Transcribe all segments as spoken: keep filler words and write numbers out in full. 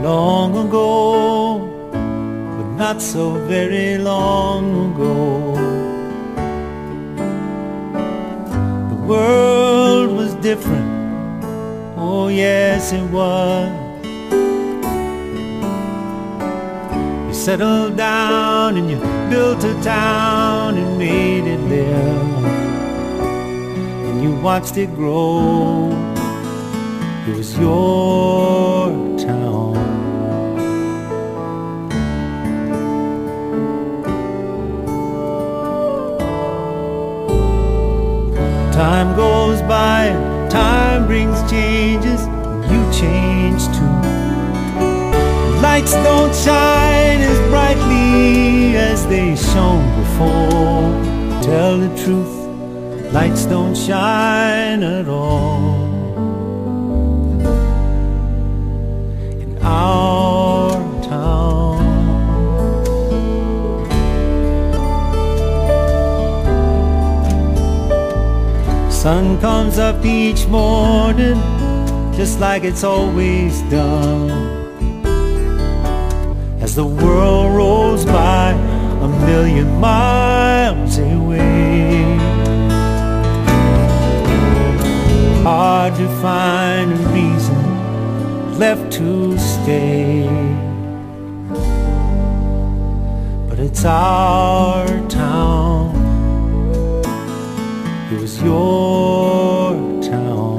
long ago, but not so very long ago. The world was different, oh yes it was. You settled down and you built a town and made it live, and you watched it grow. It was your town. Time goes by and time brings changes, and you change too. Lights don't shine as brightly as they shone before. Tell the truth, lights don't shine at all in our town. Sun comes up each morning just like it's always done, as the world rolls by a million miles away. Hard to find a reason left to stay, but it's our town. It was your town.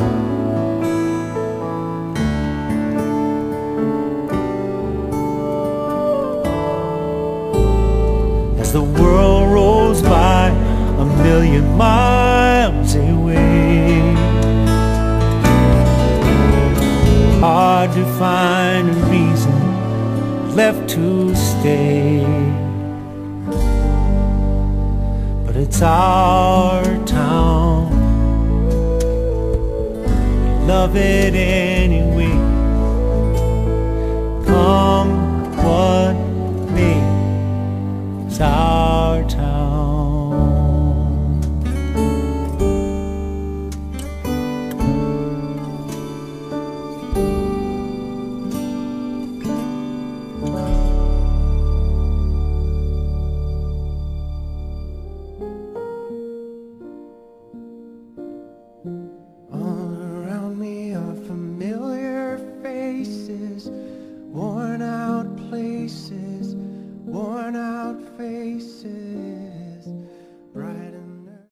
As the world rolls by a million miles away, hard to find a reason left to stay, but it's our town. We love it anyway.